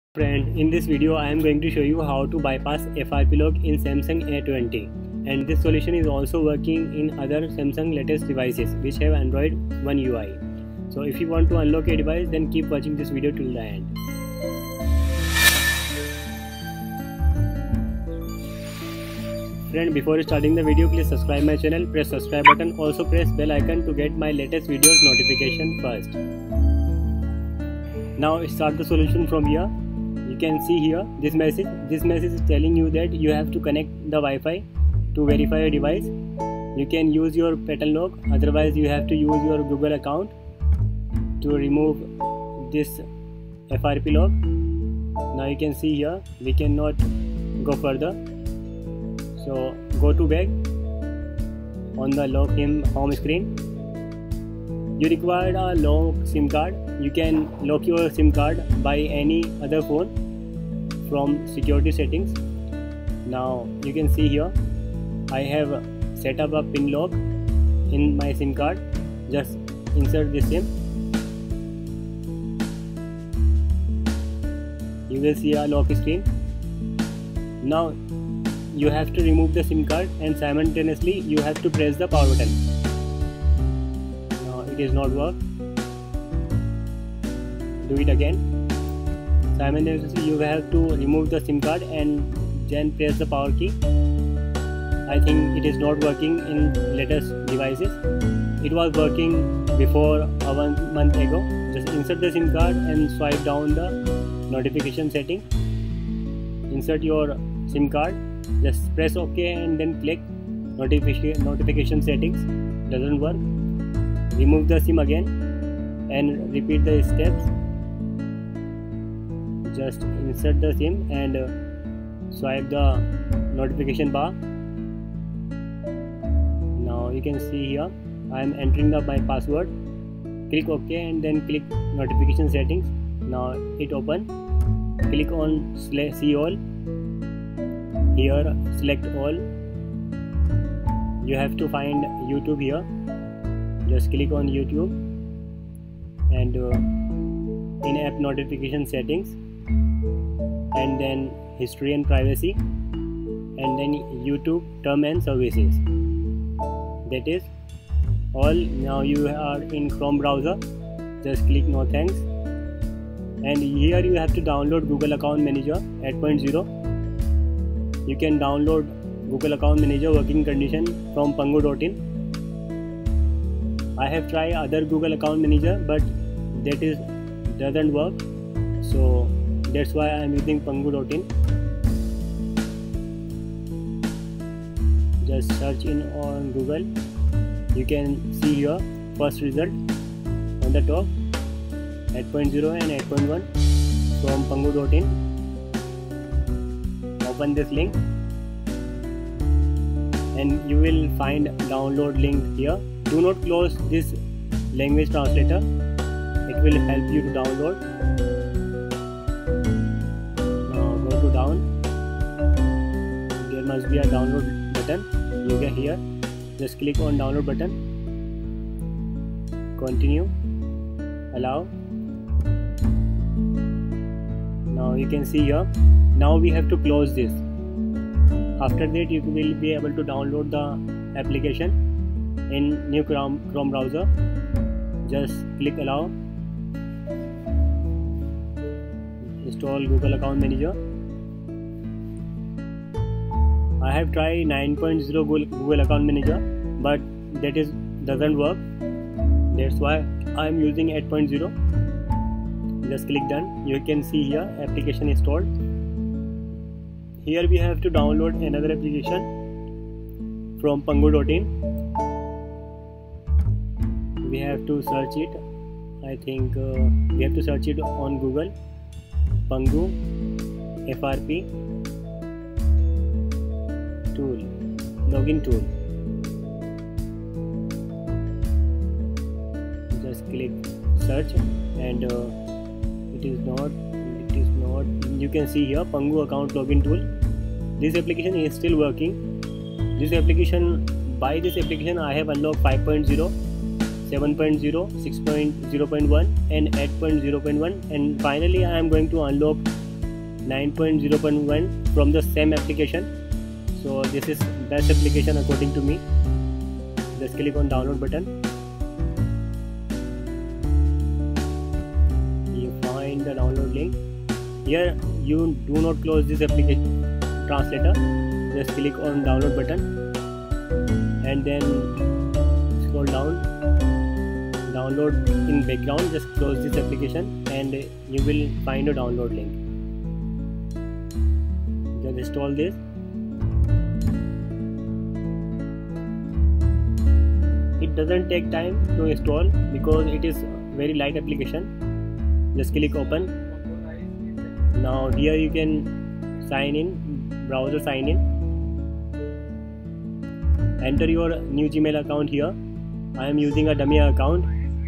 Friend, in this video I am going to show you how to bypass FRP lock in Samsung A20, and this solution is also working in other Samsung latest devices which have Android One UI. So if you want to unlock a device, then keep watching this video till the end. Friend, before starting the video, please subscribe my channel, press subscribe button, also press bell icon to get my latest videos notification first. Now start the solution from here. You can see here this message is telling you that you have to connect the Wi-Fi to verify your device. You can use your pattern lock, otherwise you have to use your Google account to remove this FRP lock. Now you can see here we cannot go further, so go to back on the lock home screen. You require a lock SIM card. You can lock your SIM card by any other phone from security settings. Now you can see here I have set up a pin lock in my SIM card. Just insert the SIM. You will see a lock screen. Now you have to remove the SIM card and simultaneously you have to press the power button. Now it is not work. Do it again. Simultaneously you have to remove the SIM card and then press the power key. I think it is not working in latest devices. It was working before 1 month ago. Just insert the SIM card and swipe down the notification setting. Insert your SIM card. Just press OK and then click notification settings. Doesn't work. Remove the SIM again and repeat the steps. Just insert the SIM and swipe the notification bar. Now you can see here I am entering my password. Click OK and then click notification settings. Now it open. Click on see all. Here select all. You have to find YouTube here. Just click on YouTube and in-app notification settings, and then history and privacy, and then YouTube term and services. That is all. Now you are in Chrome browser. Just click no thanks, and here you have to download Google Account Manager 8.0. You can download Google Account Manager working condition from Pangu.in. I have tried other Google Account Manager, but that doesn't work, so that's why I am using Pangu.in. Just search in on Google. You can see here first result on the top, 8.0 and 8.1 from Pangu.in. Open this link and you will find download link here. Do not close this language translator. It will help you to download. Now go to down. There must be a download button. You get here. Just click on download button. Continue. Allow. Now you can see here. Now we have to close this. After that you will be able to download the application in new Chrome browser. Just click allow. Install Google Account Manager. I have tried 9.0 Google Account Manager, but that doesn't work. That's why I am using 8.0. Just click done. You can see here application installed. Here we have to download another application from Pangu.in. We have to search it. I think we have to search it on Google. Pangu FRP tool, login tool. Just click search and it is not. You can see here Pangu account login tool. This application is still working. By this application I have unlocked 5.0, 7.0, 6.0.1 and 8.0.1, and finally I am going to unlock 9.0.1 from the same application. So this is best application according to me. Just click on download button. You find the download link. Here you do not close this application translator. Just click on download button and then scroll down. Download in background. Just close this application and you will find a download link. Just install this. It doesn't take time to install because it is very light application. Just click open. Now here you can sign in, browser sign in. Enter your new Gmail account here. I am using a dummy account.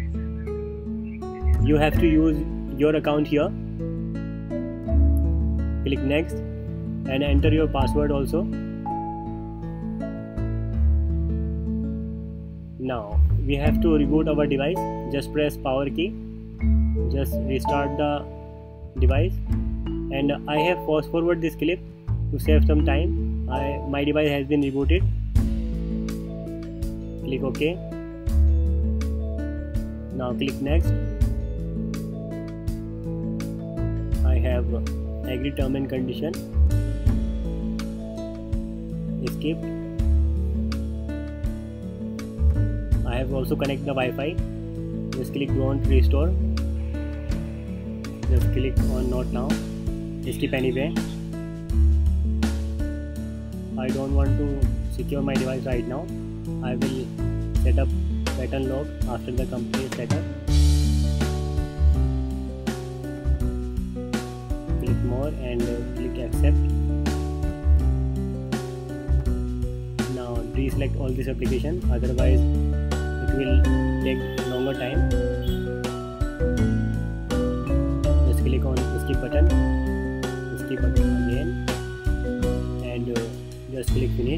You have to use your account here. Click next and enter your password also. Now we have to reboot our device. Just press power key. Just restart the device. And I have fast forward this clip to save some time. My device has been rebooted. Click OK. Now click next. I have agree term and condition. Skip. I have also connect the Wi-Fi. Just click don't restore. Just click on not now. Skip anyway. I don't want to secure my device right now. I will set up pattern lock after the complete setup. Click more and click accept. Now deselect all this application, otherwise it will take longer time. Just click on skip button again and just click finish.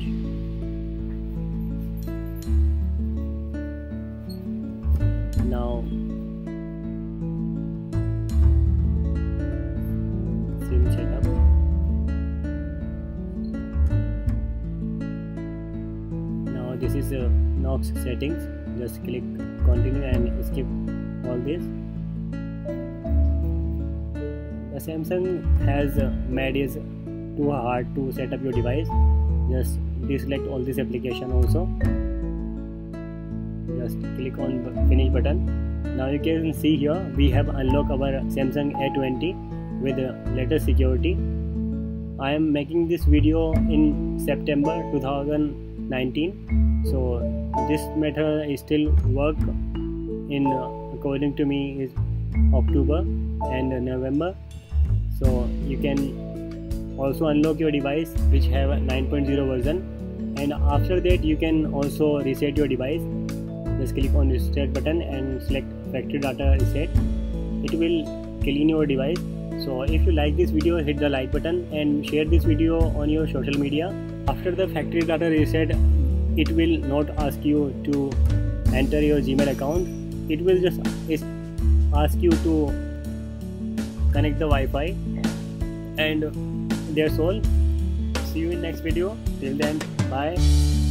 Now SIM setup. Now this is Knox settings. Just click continue and skip all this. The Samsung has made it too hard to set up your device. Just deselect all this application also. Just click on finish button. Now you can see here we have unlocked our Samsung A20 with latest security. I am making this video in September 2019, so this method is still work in according to me is October and November. So you can also unlock your device which have a 9.0 version, and after that you can also reset your device. Just click on reset button and select factory data reset. It will clean your device. So if you like this video, hit the like button and share this video on your social media. After the factory data reset, it will not ask you to enter your Gmail account. It will just ask you to connect the Wi-Fi, and that's all. See you in next video. Till then, bye.